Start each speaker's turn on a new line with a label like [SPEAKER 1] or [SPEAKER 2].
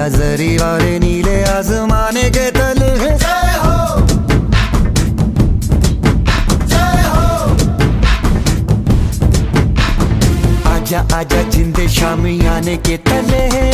[SPEAKER 1] आजा जरी वाले नीले आसमाने के तले जय हो, जय हो। आजा आजा जिंदे शामियाने के तले